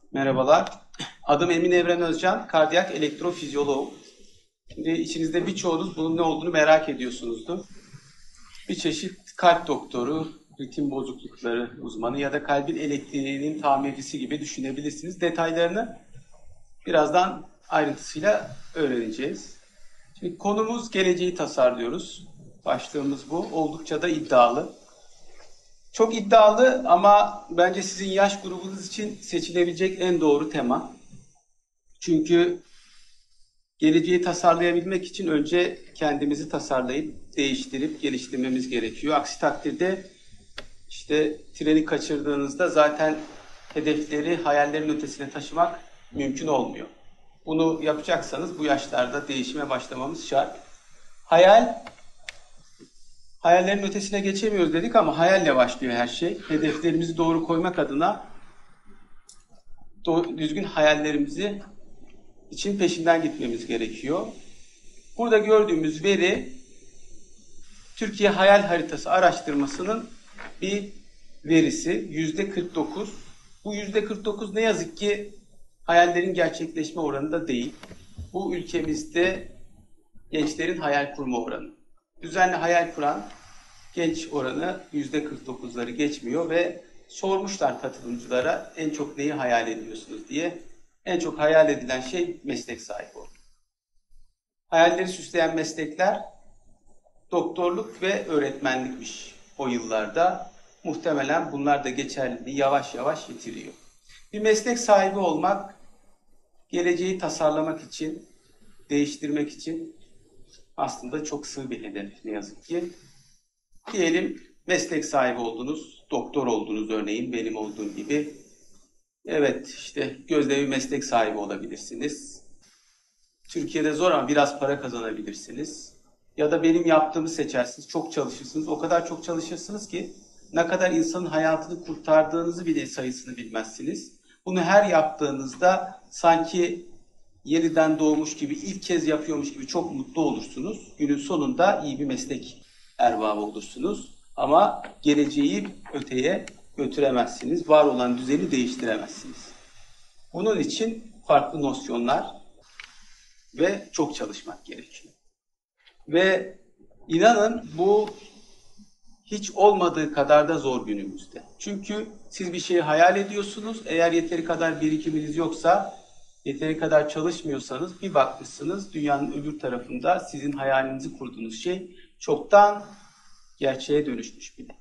Merhabalar. Adım Emin Evren Özcan, kardiyak elektrofizyoloğum. Şimdi içinizde birçoğunuz bunun ne olduğunu merak ediyorsunuzdur. Bir çeşit kalp doktoru, ritim bozuklukları uzmanı ya da kalbin elektriğinin tamircisi gibi düşünebilirsiniz. Detaylarını birazdan ayrıntısıyla öğreneceğiz. Şimdi konumuz geleceği tasarlıyoruz. Başlığımız bu. Oldukça da iddialı. Çok iddialı ama bence sizin yaş grubunuz için seçilebilecek en doğru tema. Çünkü geleceği tasarlayabilmek için önce kendimizi tasarlayıp, değiştirip, geliştirmemiz gerekiyor. Aksi takdirde işte treni kaçırdığınızda zaten hedefleri hayallerin ötesine taşımak mümkün olmuyor. Bunu yapacaksanız bu yaşlarda değişime başlamamız şart. Hayallerin ötesine geçemiyoruz dedik ama hayalle başlıyor her şey. Hedeflerimizi doğru koymak adına düzgün hayallerimizi için peşinden gitmemiz gerekiyor. Burada gördüğümüz veri Türkiye Hayal Haritası araştırmasının bir verisi. %49. Bu %49 ne yazık ki hayallerin gerçekleşme oranı da değil. Bu ülkemizde gençlerin hayal kurma oranı. Düzenli hayal kuran genç oranı %49'ları geçmiyor ve sormuşlar katılımcılara en çok neyi hayal ediyorsunuz diye. En çok hayal edilen şey meslek sahibi olmak. Hayalleri süsleyen meslekler doktorluk ve öğretmenlikmiş o yıllarda. Muhtemelen bunlar da geçerliliği yavaş yavaş yitiriyor. Bir meslek sahibi olmak, geleceği tasarlamak için, değiştirmek için aslında çok sığ bir hedef ne yazık ki. Diyelim meslek sahibi oldunuz, doktor oldunuz örneğin benim olduğum gibi. Evet işte gözde bir meslek sahibi olabilirsiniz. Türkiye'de zor ama biraz para kazanabilirsiniz. Ya da benim yaptığımı seçersiniz, çok çalışırsınız. O kadar çok çalışırsınız ki ne kadar insanın hayatını kurtardığınızı bile sayısını bilmezsiniz. Bunu her yaptığınızda sanki yeniden doğmuş gibi, ilk kez yapıyormuş gibi çok mutlu olursunuz. Günün sonunda iyi bir meslek erbabı olursunuz. Ama geleceği öteye götüremezsiniz. Var olan düzeni değiştiremezsiniz. Bunun için farklı nosyonlar ve çok çalışmak gerekiyor. Ve inanın bu hiç olmadığı kadar da zor günümüzde. Çünkü siz bir şeyi hayal ediyorsunuz. Eğer yeteri kadar birikiminiz yoksa, yeteri kadar çalışmıyorsanız bir bakmışsınız dünyanın öbür tarafında sizin hayalinizi kurduğunuz şey çoktan gerçeğe dönüşmüş bile.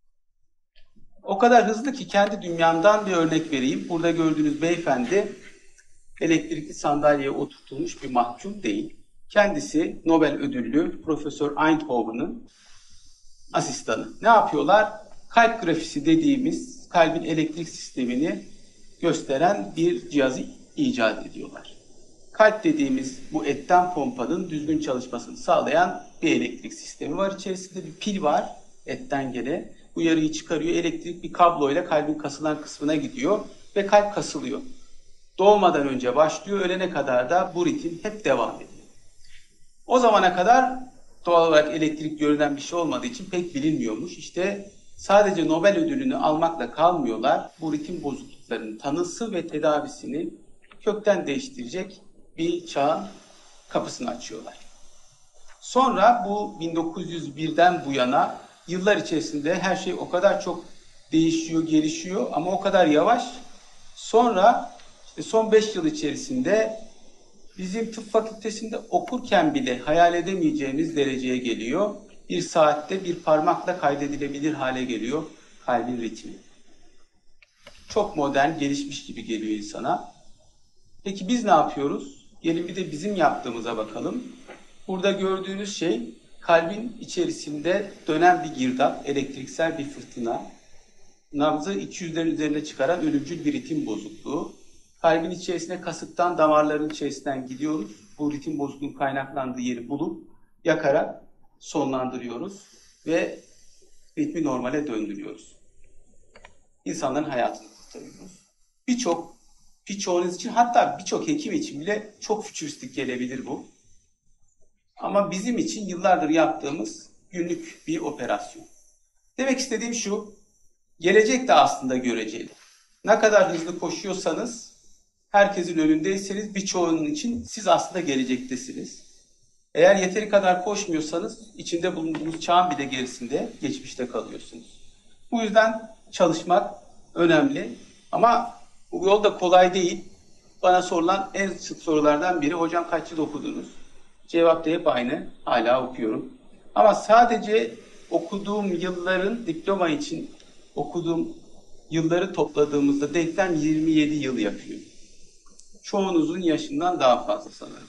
O kadar hızlı ki kendi dünyamdan bir örnek vereyim. Burada gördüğünüz beyefendi elektrikli sandalyeye oturtulmuş bir mahkum değil. Kendisi Nobel ödüllü Profesör Einthoven'ın asistanı. Ne yapıyorlar? Kalp grafisi dediğimiz kalbin elektrik sistemini gösteren bir cihazı icat ediyorlar. Kalp dediğimiz bu etten pompanın düzgün çalışmasını sağlayan bir elektrik sistemi var. İçerisinde bir pil var etten gele. Uyarıyı çıkarıyor. Elektrik bir kabloyla kalbin kasılan kısmına gidiyor ve kalp kasılıyor. Doğmadan önce başlıyor, ölene kadar da bu ritim hep devam ediyor. O zamana kadar doğal olarak elektrik görünen bir şey olmadığı için pek bilinmiyormuş. İşte sadece Nobel ödülünü almakla kalmıyorlar. Bu ritim bozukluklarının tanısı ve tedavisini kökten değiştirecek bir çağın kapısını açıyorlar. Sonra bu 1901'den bu yana yıllar içerisinde her şey o kadar çok değişiyor, gelişiyor ama o kadar yavaş. Sonra işte son 5 yıl içerisinde bizim tıp fakültesinde okurken bile hayal edemeyeceğimiz dereceye geliyor. Bir saatte bir parmakla kaydedilebilir hale geliyor kalbin ritmi. Çok modern, gelişmiş gibi geliyor insana. Peki biz ne yapıyoruz? Gelin bir de bizim yaptığımıza bakalım. Burada gördüğünüz şey kalbin içerisinde dönen bir girdap, elektriksel bir fırtına. Nabzı 200'lerin üzerine çıkaran ölümcül bir ritim bozukluğu. Kalbin içerisine kasıktan damarların içerisinden gidiyoruz. Bu ritim bozukluğunun kaynaklandığı yeri bulup yakarak sonlandırıyoruz ve ritmi normale döndürüyoruz. İnsanların hayatını kurtarıyoruz. Birçoğunuz için hatta birçok hekim için bile çok fütüristik gelebilir bu. Ama bizim için yıllardır yaptığımız günlük bir operasyon. Demek istediğim şu, gelecek de aslında göreceli. Ne kadar hızlı koşuyorsanız herkesin önündeyseniz birçoğunun için siz aslında gelecektesiniz. Eğer yeteri kadar koşmuyorsanız içinde bulunduğunuz çağın bir de gerisinde, geçmişte kalıyorsunuz. Bu yüzden çalışmak önemli. Ama bu yol da kolay değil. Bana sorulan en sık sorulardan biri, hocam kaç yıl okudunuz? Cevap da hep aynı, hala okuyorum. Ama sadece okuduğum yılların, diploma için okuduğum yılları topladığımızda denklem 27 yıl yapıyor. Çoğunuzun yaşından daha fazla sanırım.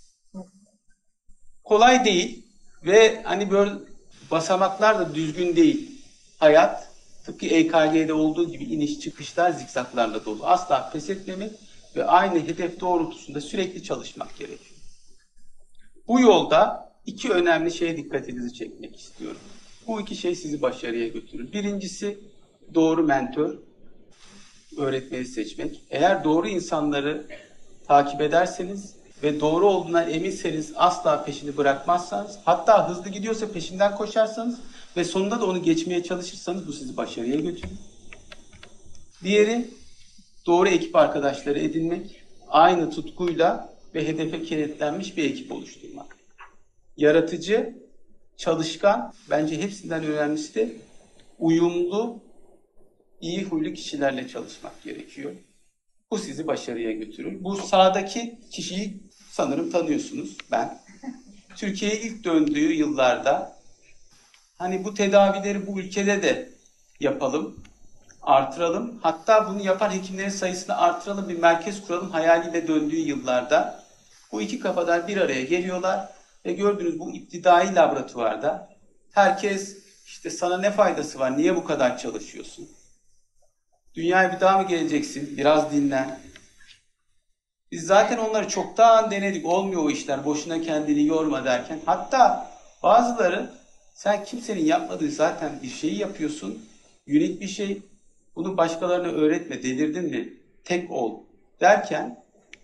Kolay değil ve hani böyle basamaklar da düzgün değil. Hayat tıpkı EKG'de olduğu gibi iniş çıkışlar, zikzaklarla dolu. Asla pes etmemek ve aynı hedef doğrultusunda sürekli çalışmak gerekiyor. Bu yolda iki önemli şeye dikkatinizi çekmek istiyorum. Bu iki şey sizi başarıya götürür. Birincisi doğru mentor, öğretmeni seçmek. Eğer doğru insanları takip ederseniz ve doğru olduğuna eminseniz, asla peşini bırakmazsanız, hatta hızlı gidiyorsa peşinden koşarsanız ve sonunda da onu geçmeye çalışırsanız bu sizi başarıya götürür. Diğeri doğru ekip arkadaşları edinmek, aynı tutkuyla ve hedefe kilitlenmiş bir ekip oluşturmak. Yaratıcı, çalışkan, bence hepsinden önemlisi de uyumlu, iyi huylu kişilerle çalışmak gerekiyor. Bu sizi başarıya götürür. Bu sağdaki kişiyi sanırım tanıyorsunuz, ben. Türkiye'ye ilk döndüğü yıllarda hani bu tedavileri bu ülkede de yapalım, artıralım. Hatta bunu yapan hekimlerin sayısını artıralım, bir merkez kuralım hayaliyle döndüğü yıllarda bu iki kafadan bir araya geliyorlar ve gördüğünüz bu iptidai laboratuvarda herkes işte sana ne faydası var, niye bu kadar çalışıyorsun? Dünyaya bir daha mı geleceksin? Biraz dinlen. Biz zaten onları çoktan denedik. Olmuyor o işler. Boşuna kendini yorma derken. Hatta bazıları sen kimsenin yapmadığı zaten bir şeyi yapıyorsun. Unik bir şey. Bunu başkalarına öğretme. Delirdin mi? Tek ol derken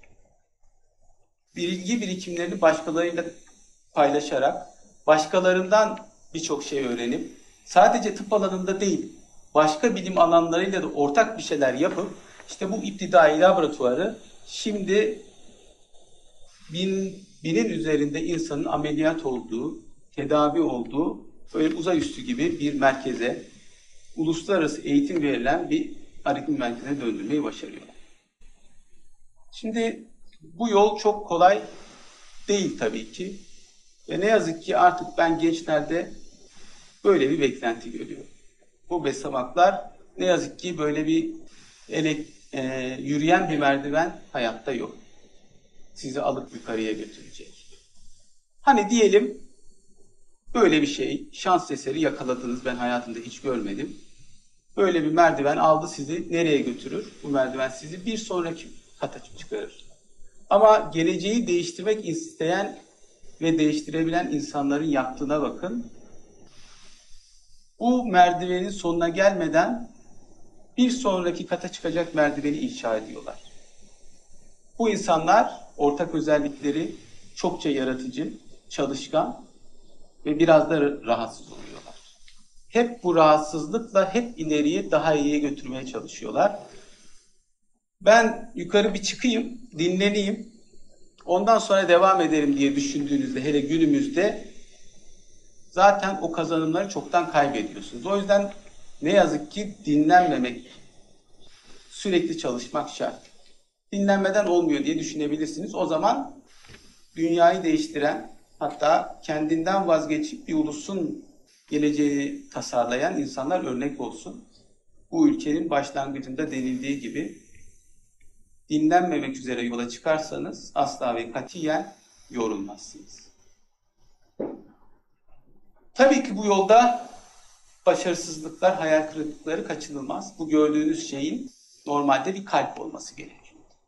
bilgi birikimlerini başkalarıyla paylaşarak başkalarından birçok şey öğrenip sadece tıp alanında değil başka bilim alanlarıyla da ortak bir şeyler yapıp işte bu iptidai laboratuvarı şimdi binin üzerinde insanın ameliyat olduğu, tedavi olduğu böyle uzay üstü gibi bir merkeze, uluslararası eğitim verilen bir aritmi merkezine döndürmeyi başarıyorlar. Şimdi bu yol çok kolay değil tabii ki. Ve ne yazık ki artık ben gençlerde böyle bir beklenti görüyorum. Bu basamaklar ne yazık ki böyle bir yürüyen bir merdiven hayatta yok. Sizi alıp yukarıya götürecek. Hani diyelim böyle bir şey, şans eseri yakaladınız, ben hayatımda hiç görmedim. Böyle bir merdiven aldı sizi, nereye götürür? Bu merdiven sizi bir sonraki kata çıkarır. Ama geleceği değiştirmek isteyen ve değiştirebilen insanların yaptığına bakın. Bu merdivenin sonuna gelmeden bir sonraki kata çıkacak merdiveni inşa ediyorlar. Bu insanlar ortak özellikleri çokça yaratıcı, çalışkan ve biraz da rahatsız oluyorlar. Hep bu rahatsızlıkla hep ileriye, daha iyiye götürmeye çalışıyorlar. Ben yukarı bir çıkayım, dinleneyim, ondan sonra devam ederim diye düşündüğünüzde, hele günümüzde zaten o kazanımları çoktan kaybediyorsunuz. O yüzden ne yazık ki dinlenmemek, sürekli çalışmak şart. Dinlenmeden olmuyor diye düşünebilirsiniz. O zaman dünyayı değiştiren, hatta kendinden vazgeçip bir ulusun geleceğini tasarlayan insanlar örnek olsun. Bu ülkenin başlangıcında denildiği gibi dinlenmemek üzere yola çıkarsanız asla ve katiyen yorulmazsınız. Tabii ki bu yolda başarısızlıklar, hayal kırıklıkları kaçınılmaz. Bu gördüğünüz şeyin normalde bir kalp olması gerekiyor.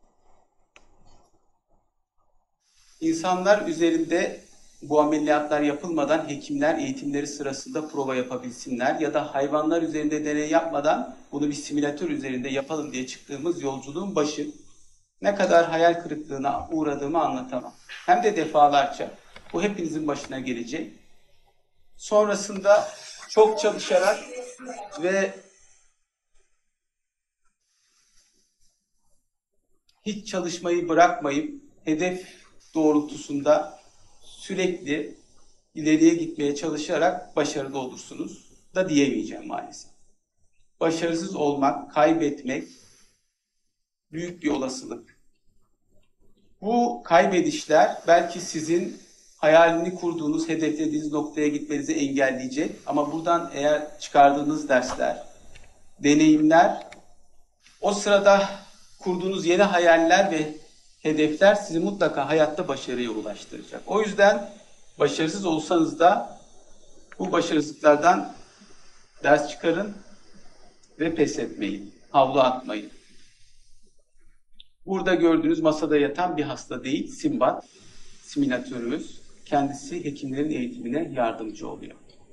İnsanlar üzerinde bu ameliyatlar yapılmadan hekimler eğitimleri sırasında prova yapabilsinler ya da hayvanlar üzerinde deney yapmadan bunu bir simülatör üzerinde yapalım diye çıktığımız yolculuğun başı ne kadar hayal kırıklığına uğradığımı anlatamam. Hem de defalarca. Bu hepinizin başına gelecek. Sonrasında çok çalışarak ve hiç çalışmayı bırakmayıp hedef doğrultusunda sürekli ileriye gitmeye çalışarak başarılı olursunuz da diyemeyeceğim maalesef. Başarısız olmak, kaybetmek büyük bir olasılık. Bu kaybedişler belki sizin hayalini kurduğunuz, hedeflediğiniz noktaya gitmenizi engelleyecek. Ama buradan eğer çıkardığınız dersler, deneyimler, o sırada kurduğunuz yeni hayaller ve hedefler sizi mutlaka hayatta başarıya ulaştıracak. O yüzden başarısız olsanız da bu başarısızlıklardan ders çıkarın ve pes etmeyin, havlu atmayın. Burada gördüğünüz masada yatan bir hasta değil, Simbat, simülatörümüz. Kendisi hekimlerin eğitimine yardımcı oluyor.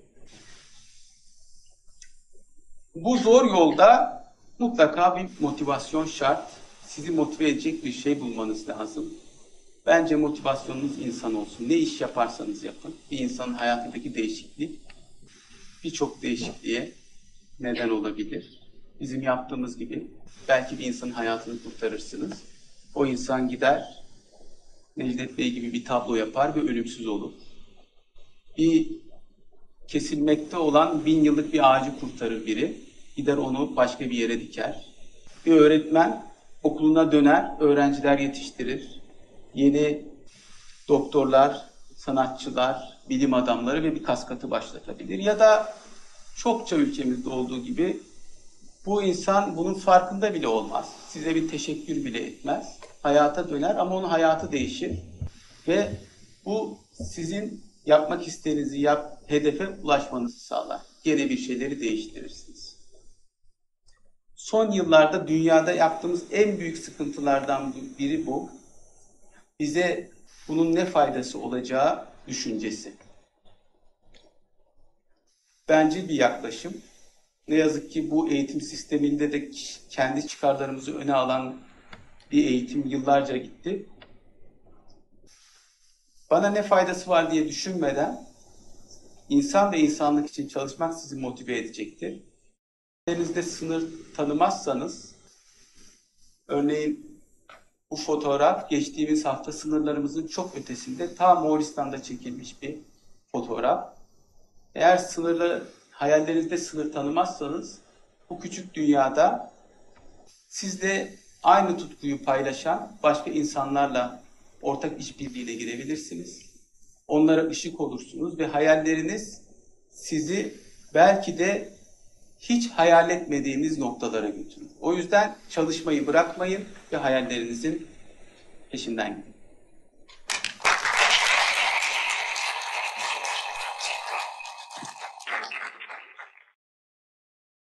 Bu zor yolda mutlaka bir motivasyon şart. Sizi motive edecek bir şey bulmanız lazım. Bence motivasyonunuz insan olsun. Ne iş yaparsanız yapın. Bir insanın hayatındaki değişiklik birçok değişikliğe neden olabilir. Bizim yaptığımız gibi belki bir insanın hayatını kurtarırsınız. O insan gider, Necdet Bey gibi bir tablo yapar ve ölümsüz olur. Bir kesilmekte olan 1000 yıllık bir ağacı kurtarır biri. Gider onu başka bir yere diker. Bir öğretmen okuluna döner, öğrenciler yetiştirir. Yeni doktorlar, sanatçılar, bilim adamları ve bir kaskatı başlatabilir. Ya da çokça ülkemizde olduğu gibi bu insan bunun farkında bile olmaz. Size bir teşekkür bile etmez. Hayata döner ama onun hayatı değişir. Ve bu sizin yapmak istediğinizi hedefe ulaşmanızı sağlar. Gene bir şeyleri değiştirirsiniz. Son yıllarda dünyada yaptığımız en büyük sıkıntılardan biri bu. Bize bunun ne faydası olacağı düşüncesi. Bence bir yaklaşım. Ne yazık ki bu eğitim sisteminde de kendi çıkarlarımızı öne alan bir eğitim yıllarca gitti. Bana ne faydası var diye düşünmeden insan ve insanlık için çalışmak sizi motive edecektir. Elinizde sınır tanımazsanız, örneğin bu fotoğraf geçtiğimiz hafta sınırlarımızın çok ötesinde ta Moğolistan'da çekilmiş bir fotoğraf. Eğer hayallerinizde sınır tanımazsanız bu küçük dünyada sizle aynı tutkuyu paylaşan başka insanlarla ortak işbirliğine girebilirsiniz. Onlara ışık olursunuz ve hayalleriniz sizi belki de hiç hayal etmediğiniz noktalara götürür. O yüzden çalışmayı bırakmayın ve hayallerinizin peşinden gidin.